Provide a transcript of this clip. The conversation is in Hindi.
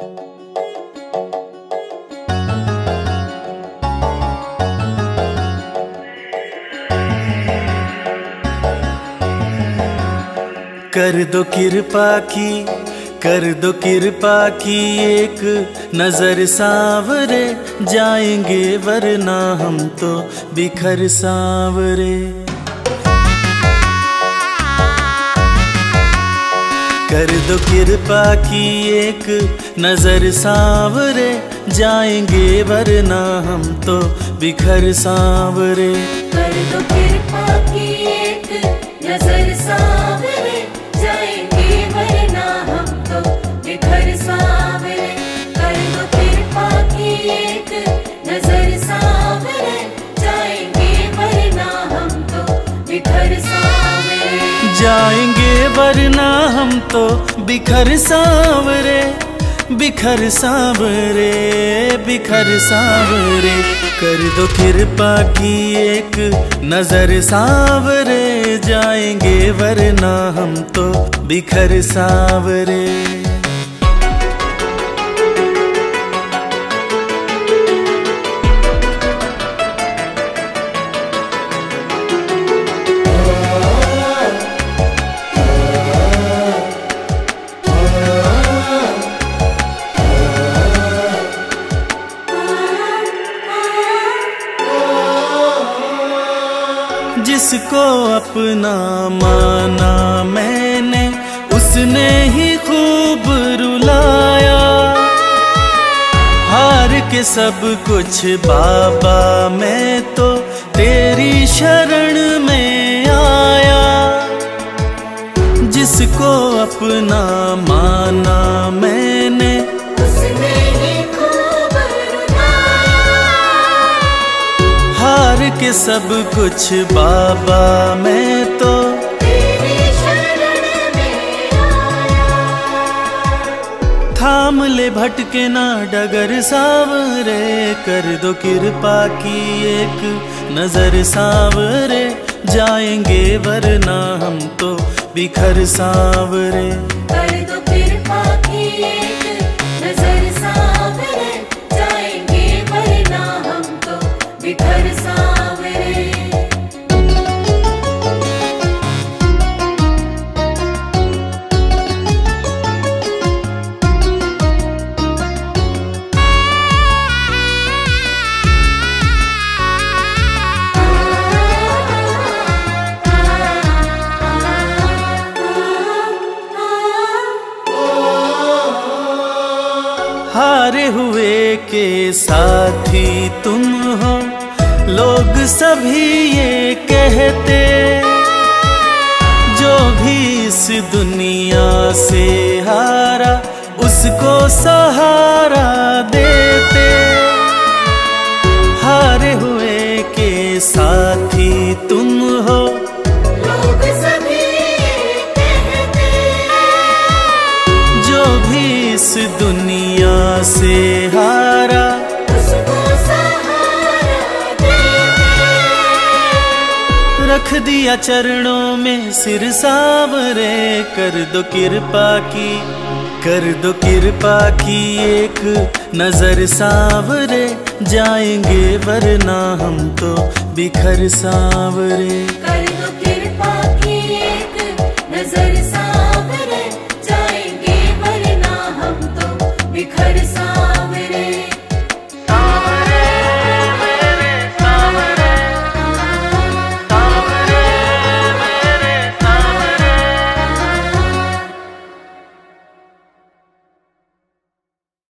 कर दो कृपा की, कर दो कृपा की एक नजर सांवरे, जाएंगे वरना हम तो बिखर सांवरे। कर दो कृपा की एक नजर सांवरे, जाएंगे वरना हम तो बिखर सांवरे। कर दो कृपा की एक नजर सांवरे, जाएंगे वरना हम तो बिखर सांवरे। कर दो कृपा की एक नजर सांवरे, जाएंगे वरना हम तो बिखर सांवरे। जाएंगे वरना हम तो बिखर सांवरे, बिखर सांवरे, बिखर सांवरे। कर दो कृपा की एक नजर सांवरे, जाएंगे वरना हम तो बिखर सांवरे। जिसको अपना माना मैंने, उसने ही खूब रुलाया। हार के सब कुछ बाबा मैं तो तेरी शरण में आया। जिसको अपना माना मैंने, उसने ही खूब रुलाया। हार के सब कुछ बाबा मैं तो तेरी शरण में आया। थाम ले भटके ना डगर सांवरे, कर दो कृपा की एक नजर सांवरे, जाएंगे वरना हम तो बिखर सांवरे। कर दो कृपा की एक नजर सांवरे, जाएंगे वरना हम तो बिखर सांवरे। हारे हुए के साथी तुम हो, लोग सभी ये कहते। जो भी इस दुनिया से हारा, उसको सहारा देते। हारे हुए के साथी तुम हो, लोग सभी ये कहते। जो भी इस दुनिया से हारा, उसको सहारा देते। रख दिया चरणों में सिर सांवरे। कर दो कृपा की, कर दो कृपा की एक नजर सांवरे, जाएंगे वरना हम तो बिखर सांवरे। कर दो कृपा की एक नजर सांवरे,